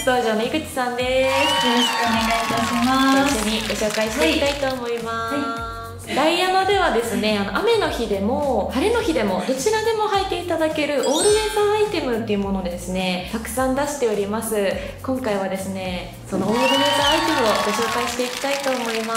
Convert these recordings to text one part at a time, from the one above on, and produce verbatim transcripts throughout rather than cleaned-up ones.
初登場の井口さんです。 よろしくお願いいたします。 一緒にご紹介していきたいと思います。 はいはい、 ダイアナではですね、あの雨の日でも晴れの日でもどちらでも履いていただけるオールウェザーアイテムっていうものですね、たくさん出しております。今回はですね、そのオールウェザーアイテムをご紹介していきたいと思います。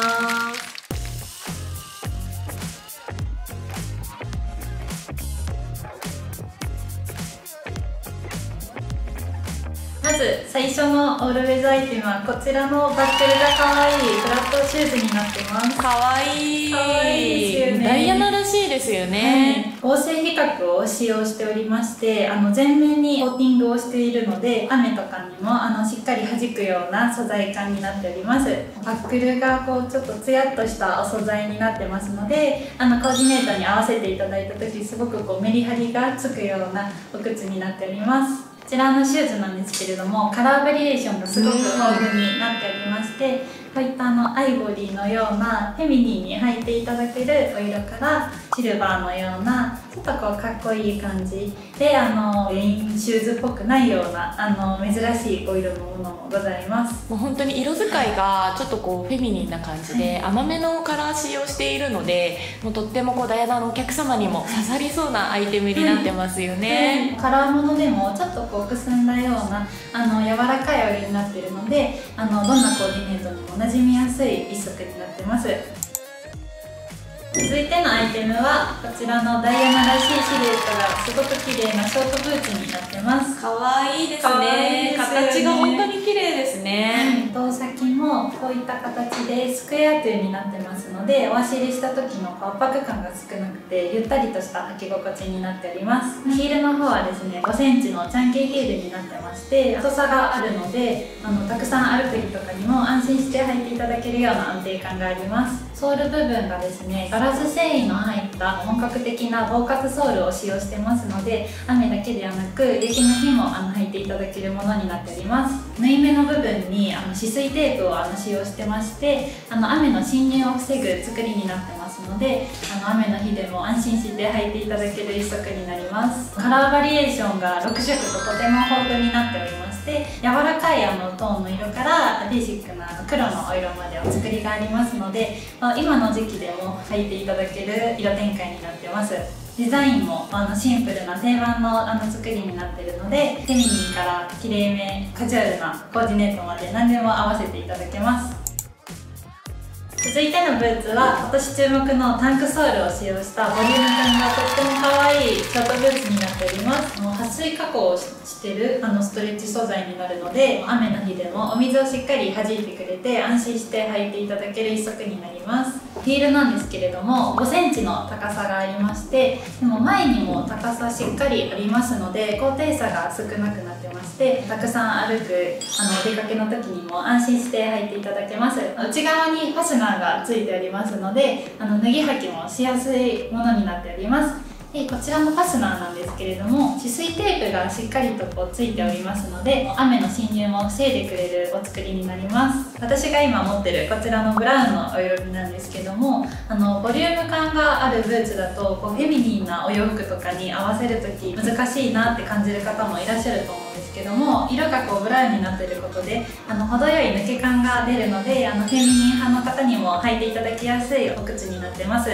まず最初のオールウェザーアイテムはこちらのバックルが可愛いフラットシューズになってます。 可愛い可愛いですよね。 ダイアナらしいですよね。 はい、合成皮革を使用しておりまして、あの全面にコーティングをしているので、雨とかにもあのしっかり弾くような素材感になっております。バックルがこうちょっとツヤっとしたお素材になってますので、あのコーディネートに合わせていただいた時すごくこうメリハリがつくようなお靴になっております。こちらのシューズなんですけれども、カラーバリエーションがすごく豊富になっておりまして、こういったあのアイボリーのようなフェミニーに履いていただけるお色からシルバーのようなちょっとこうかっこいい感じで、あのレインシューズっぽくないようなあの珍しいお色のものもございます。 もう本当に色使いがちょっとこうフェミニンな感じで、はい、甘めのカラー使用しているので、もうとってもこうダイアナのお客様にも刺さりそうなアイテムになってますよね。 はい、カラーものでもちょっとこうくすんだようなあの柔らかいお色になっているので、あのどんなコーディネートにも馴染みやすい一足になってます。続いてのアイテムはこちらのダイアナらしいシルエットがすごく綺麗なショートブーツになってます。 可愛いですね。形が本当に綺麗ですね。 はい、頭先もこういった形でスクエアトゥーになってますので、お足入れした時の圧迫感が少なくてゆったりとした履き心地になっております。ヒールの方はですねごセンチのチャンキーヒールになってまして、太さがあるのであのたくさん歩く日とかにも安心して履いていただけるような安定感があります。ソール部分がですねガラス繊維の入った本格的な防滑ソールを使用してますので、雨だけではなく雪の日もあの履いていただけるものになっております。縫い目の部分にあの止水テープをあの使用してまして、あの雨の侵入を防ぐ作りになってますので、あの雨の日でも安心して履いていただける一足になります。カラーバリエーションがろくしょくととても豊富になっておりまして、柔らかいあのトーンの色からベーシックなあの黒のお色までお作りがありますので、今の時期でも履いていただける色展開になってます。デザインもあのシンプルな定番のあの作りになっているので、フェミニンからきれいめカジュアルなコーディネートまで何でも合わせていただけます。続いてのブーツは今年注目のタンクソールを使用したボリューム感がとっても可愛いショートブーツになっております。撥水加工をしているあのストレッチ素材になるので、雨の日でもお水をしっかり弾いてくれて安心して履いていただける一足になります。ヒールなんですけれどもごセンチの高さがありまして、でも前にも高さしっかりありますので高低差が少なくなってまして、たくさん歩くあのお出かけの時にも安心して履いていただけます。内側にファスナーがついておりますので、あの脱ぎ履きもしやすいものになっております。でこちらのファスナーなんですけれども、止水テープがしっかりとこうついておりますので、雨の侵入も防いでくれるお作りになります。私が今持ってるこちらのブラウンのお色味なんですけども、あのボリューム感があるブーツだとこうフェミニンなお洋服とかに合わせる時難しいなって感じる方もいらっしゃると思うんですけども、色がこうブラウンになっていることであの程よい抜け感が出るので、あのフェミニン派の方にも履いていただきやすいお靴になってます。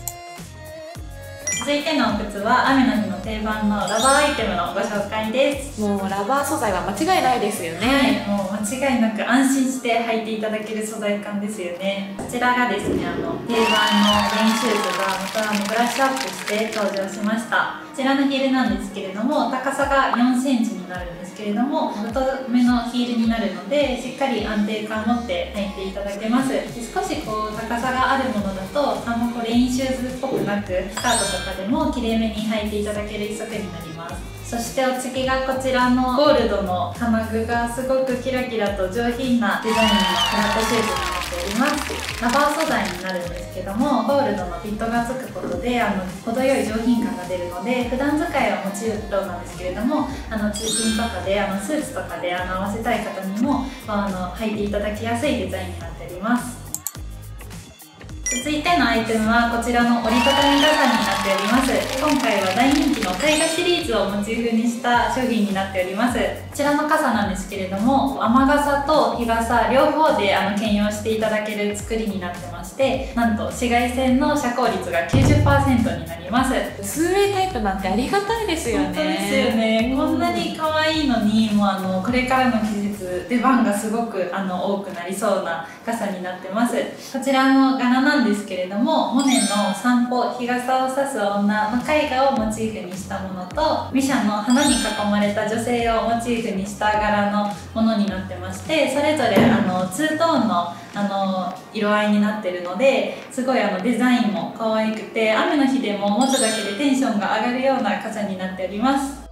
続いてのお靴は雨の日の定番のラバーアイテムのご紹介です。 もうラバー素材は間違いないですよね。 はい、もう間違いなく安心して履いていただける素材感ですよね。こちらがですねあの定番のレインシューズがまたあのブラッシュアップして登場しました。こちらのヒールなんですけれども高さがよんセンチになるんですけれども、太めのヒールになるのでしっかり安定感を持って履いていただけます。少しこう高さがあるものだとあんまこうレインシューズっぽくなくスカートとかでもきれいめに履いていただける一足になります。そしてお次がこちらのゴールドの金具がすごくキラキラと上品なデザインのフラットシューズになっております。ラバー素材になるんですけども、ゴールドのフィットがつくことであの程よい上品感が出るので、普段使いはもちろんなんですけれども、あの通勤とかであのスーツとかであの合わせたい方にもあの履いていただきやすいデザインになっております。続続いてのアイテムはこちらの折りたたみ傘になっております。今回は大人気の絵画シリーズをモチーフにした商品になっております。こちらの傘なんですけれども、雨傘と日傘両方であの兼用していただける作りになってまして、なんと紫外線の遮光率が きゅうじゅっパーセント になります。 ツーウェイタイプなんてありがたいですよね。 本当ですよね。こんなに可愛いのに、もうあのこれからの季節出番がすごくあの多くなりそうな傘になってます。こちらの柄なんですけれども、モネの散歩日傘を差す女の絵画をモチーフにしたものと、ミシャの花に囲まれた女性をモチーフにした柄のものになってまして、それぞれあのツートーンのあの色合いになってるので、すごいあのデザインも可愛くて、雨の日でも持つだけでテンションが上がるような傘になっております。